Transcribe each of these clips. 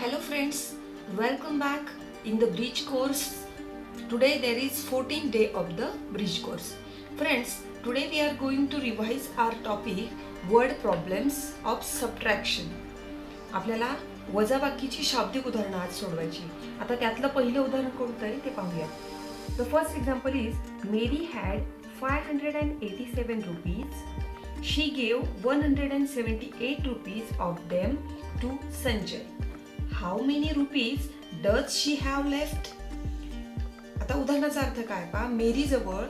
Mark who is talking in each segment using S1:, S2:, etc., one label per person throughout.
S1: Hello friends, welcome back in the bridge course. Today there is 14th day of the bridge course. Friends, today we are going to revise our topic word problems of subtraction. आपल्याला वजाबाकीची शाब्दिक उदाहरणं आज सोडवायची. आता त्यातलं पहिलं उदाहरण कोणतं आहे ते पाहूया. The first example is Mary had 587 rupees. She gave 178 rupees of them to Sanjay. How many rupees does she have left? आता उदाहरणाचा अर्थ काय पहा, मेरी जवळ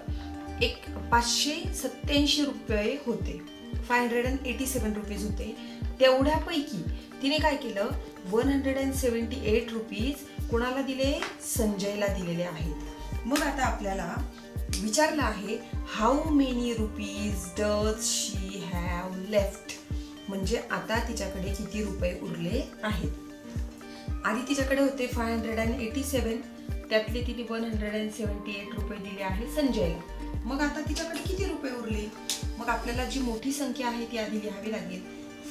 S1: 587 रुपये होते, 587 रुपीज होते. तेवढ्यापैकी तिने काय केलं, 178 रुपीज कोणाला दिले, संजयला दिलेले आहेत. मग आता आपल्याला विचारलं आहे how many rupees does she have left, म्हणजे आता तिच्याकडे किती रुपये उरले आहेत. आधी तिच्याकडे होते 587, त्यातले तिने 178 रुपये दिले आहे संजयला. मग आता तिच्याकडे किती रुपये उरले, मग आपल्याला जी मोठी संख्या आहे ती आधी लिहावी लागेल,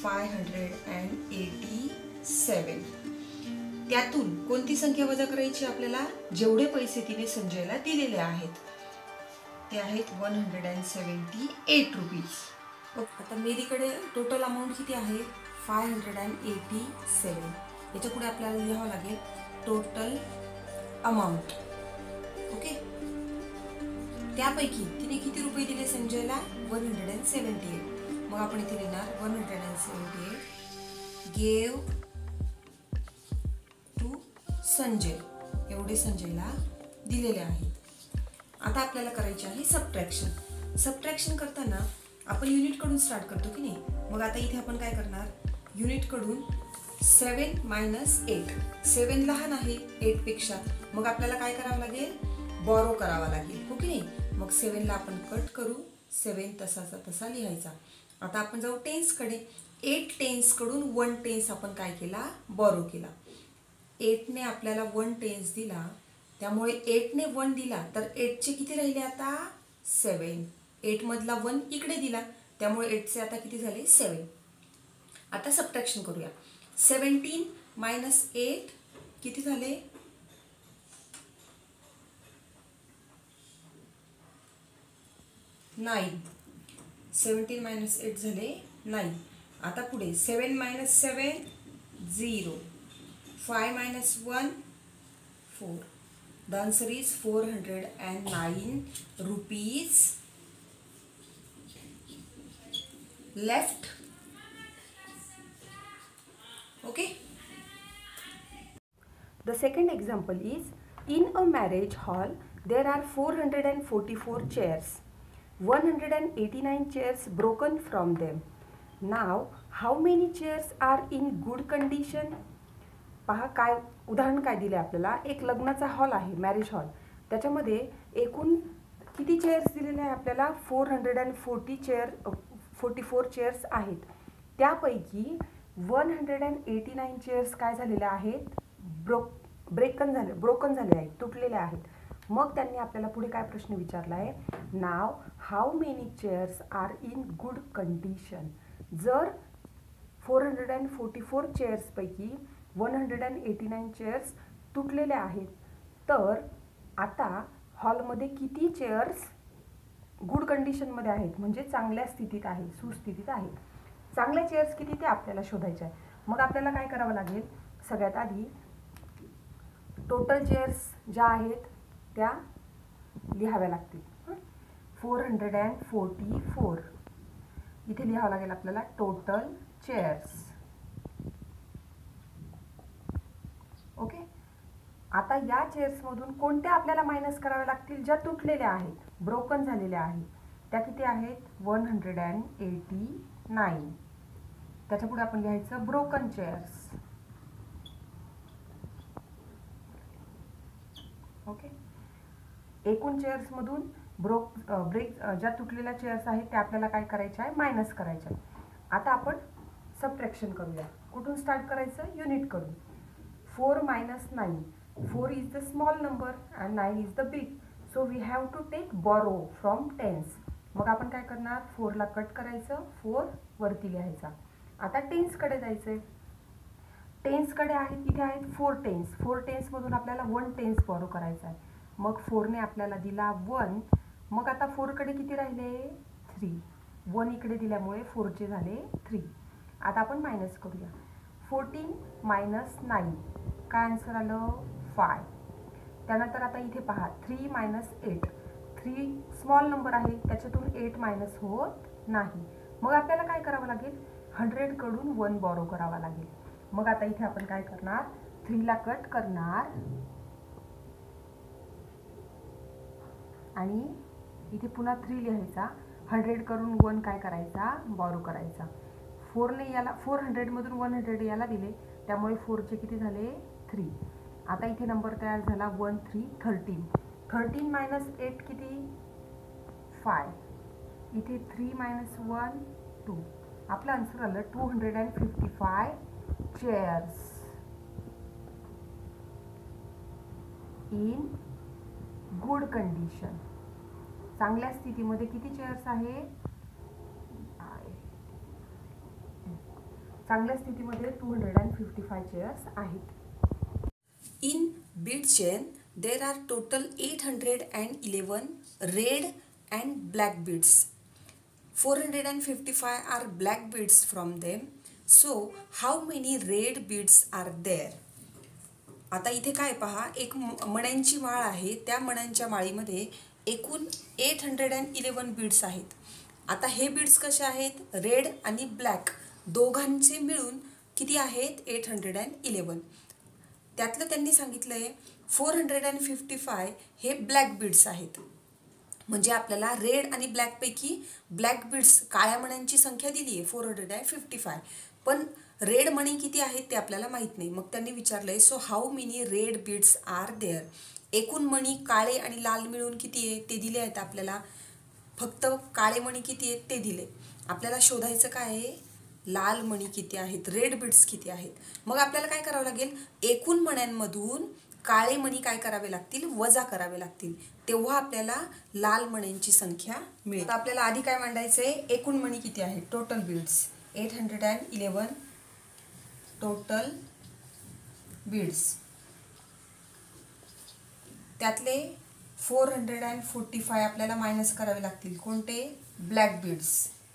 S1: 587. त्यातून कोणती संख्या वजा करायची आपल्याला, जेवढे पैसे तिने संजयला दिलेले आहेत ते आहेत 178 रुपीज. आता मेरीकडे टोटल अमाऊंट किती आहे, 587. याच्या पुढे आपल्याला लिहावं लागेल टोटल अमाऊंट. ओके, त्यापैकी तिने किती रुपये दिले संजयला, 178. मग आपण इथे लिहिणार 178 गेव टू संजय, एवढे संजयला दिलेले आहेत. आता आपल्याला करायचे आहे सबट्रॅक्शन. सबट्रॅक्शन करताना आपण युनिट कडून स्टार्ट करतो की नाही. मग आता इथे आपण काय करणार, युनिट कडून 7 - 8. 7 लहान आहे 8 पेक्षा, मग आपल्याला काय करावं लागेल, बॉरो करावा लागेल, हो की नाही. मग 7 ला आपण कट करू, 7 तसाचा तसा लिहायचा. आता आपण जाऊ टेन्स कडे. 8 टेन्स कडून 1 टेन्स आपण काय केला, बॉरो केला. 8 ने आपल्याला 1 टेन्स दिला, त्यामुळे 8 ने 1 दिला तर 8 चे किती राहिले आता, 7. 8 मधला 1 इकडे दिला, त्यामुळे 8 चे आता किती झाले, 7. आता सबट्रॅक्शन करूया. 17 - 8 किती झाले, 9. 17 - 8 झाले 9. आता पुढे 7 - 7 0. 5 - 1 4. The answer is 409 rupees left. Okay. The second example is in a marriage hall there are 444 chairs. 189 chairs broken from them. Now how many chairs are in good condition? पहा काय उदाहरण काय दिले आपल्याला, एक लग्नाचा हॉल आहे, मॅरेज हॉल. त्याच्यामध्ये एकूण किती चेअर्स दिलेले आहे आपल्याला, 444 चेअर्स आहेत. त्यापैकी 189 चेअर्स काय झालेल्या आहेत, ब्रोकन झाले आहेत, तुटलेल्या आहेत. मग त्यांनी आपल्याला पुढे काय प्रश्न विचारला आहे, नाव how many chairs are in good condition. जर 444 चेअर्सपैकी 189 चेअर्स तुटलेल्या आहेत, तर आता हॉलमध्ये किती चेअर्स गुड कंडिशनमध्ये आहेत, म्हणजे चांगल्या स्थितीत आहे, सुस्थितीत आहे. चांगल्या चेअर्स किती ते आपल्याला शोधायचे आहे. मग आपल्याला काय करावं लागेल, सगळ्यात आधी टोटल चेअर्स ज्या आहेत त्या लिहाव्या लागतील. 444 इथे लिहावं लागेल आपल्याला टोटल चेअर्स. ओके, आता या चेअर्समधून कोणत्या आपल्याला मायनस कराव्या लागतील, ज्या तुटलेल्या आहेत, ब्रोकन झालेल्या आहेत, त्या किती आहेत, 189. त्याच्या पुढे आपण लिहायचं ब्रोकन चेअर्स. ओके, एकूण चेअर्समधून ज्या तुटलेल्या चेअर्स आहेत त्या आपल्याला काय करायच्या आहे, मायनस करायच्या. आता आपण सबट्रॅक्शन करूया. कुठून स्टार्ट करायचं, युनिट कडून. 4 - 9. 4 is the small number and 9 is the big. So we have to take borrow from tens. मग आपण काय करणार, 4 ला कट करायचं, 4 वरती लिहायचा. आता टेन्स कडे जायचंय. टेन्सकडे आहेत, इथे आहेत 4 टेन्स. 4 टेन्समधून आपल्याला 1 टेन्स बॉरो करायचा आहे. मग 4ने आपल्याला दिला 1. मग आता 4कडे किती राहिले 3. 1 इकडे दिल्यामुळे 4चे झाले 3. आता आपण मायनस करूया. 14 मायनस 9 काय आन्सर आलं 5. त्यानंतर आता इथे पहा 3 मायनस 8. 3 स्मॉल नंबर आहे, त्याच्यातून 8 मायनस होत नाही. मग आपल्याला काय करावं लागेल 100 कडून 1 बॉरो करावा लागेल. मग आता इथे आपण काय करणार 3 ला कट करणार आणि इथे पुन्हा 3 लिहायचा. 100 करून 1 काय करायचा बॉरो करायचा. 4ने याला 400 मधून 100 याला दिले, त्यामुळे 4चे किती झाले 3. आता इथे नंबर तयार झाला 1 3 13. 13 मायनस 8 किती 5. इथे 3 मायनस 1 2. आपलं आन्सर आलं 255 चेअर्स इन गुड कंडिशन. चांगल्या स्थितीमध्ये किती चेअर्स आहे चांगल्या स्थितीमध्ये 255 चेअर्स आहेत. In bead chain there are total 811 red and black beads. 455 are black beads from them. So how many red beads are there? आता इथे काय पहा एक मण्यांची माळ आहे, त्या मण्यांच्या माळीमध्ये एकूण 811 बीड्स आहेत. आता हे बीड्स कसे आहेत रेड आणि ब्लॅक दोघांचे मिळून किती आहेत 811. त्यातलं त्यांनी सांगितलंय 455 हे ब्लॅक बीड्स आहेत. म्हणजे आपल्याला रेड आणि ब्लॅकपैकी ब्लॅक बीड्स काळ्या मण्यांची संख्या दिली आहे 455, पण रेड मणी किती आहेत ते आपल्याला माहीत नाही. मग त्यांनी विचारलंय so how many red beads are there. एकूण मणी काळे आणि लाल मिळून किती आहे ते दिले आहेत आपल्याला. फक्त काळे मणी किती आहेत ते दिले. आपल्याला शोधायचं काय आहे लाल मणी किती आहेत रेड बीड्स किती आहेत. मग आपल्याला काय करावं लागेल एकूण मण्यांमधून काळे मणी काय करावे लागतील वजा करावे लागतील, तेव्हा आपल्याला लाल मण्यांची संख्या मिळेल. तर आपल्याला आधी काय मांडायचं आहे एकूण मणी किती आहेत टोटल बीड्स 811 टोटल बीड्स. त्यातले 445 आपल्याला मायनस करावे लागतील कोणते ब्लॅक बीड्स.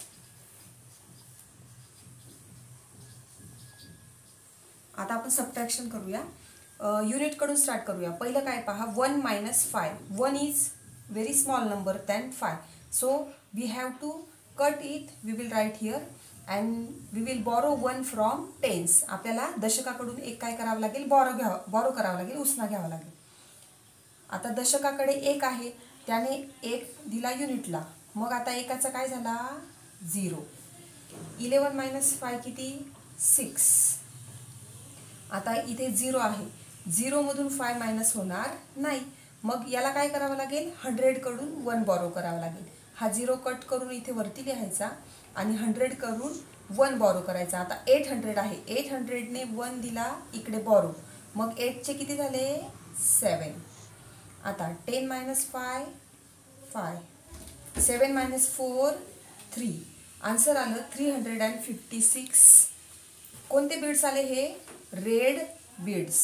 S1: आता आपण सबट्रॅक्शन करूया. युनिट कडून स्टार्ट करूया. पहिलं काय पहा 1 minus 5. 1 is very small number than 5. So we have to cut it. We will write here and we will borrow 1 from tens. आपल्याला दशकाकडून एक काय करावं लागेल बॉरो करावं लागेल उसना घ्यावा लागेल. आता दशकाकडे 1 आहे, त्याने 1 दिला युनिटला. मग आता एकाचा काय झाला 0. 11 मायनस 5 किती 6. आता इथे 0 आहे, 0 मधून 5 मायनस होणार नाही. मग याला काय करावं लागेल 100 कडून 1 बॉरो करावं लागेल. हा 0 कट करून इथे वरती लिहायचा आणि 100 करून 1 बॉरो करायचा. आता 800 आहे, 800ने 1 दिला इकडे बॉरो. मग 8चे किती झाले 7. आता 10 मायनस 5 5. 7 मायनस 4 3. आन्सर आलं 356. कोणते बीड्स आले हे रेड बीड्स.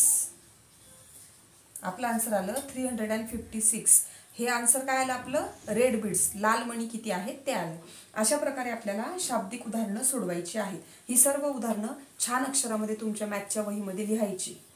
S1: आपलं आन्सर आलं 356. हे आन्सर काय आलं आपलं रेड बीड्स. लाल मणी किती आहेत ते आले. अशा प्रकारे आपल्याला शाब्दिक उदाहरणं सोडवायची आहेत. ही सर्व उदाहरणं छान अक्षरामध्ये तुमच्या मॅथच्या वहीमध्ये लिहायची.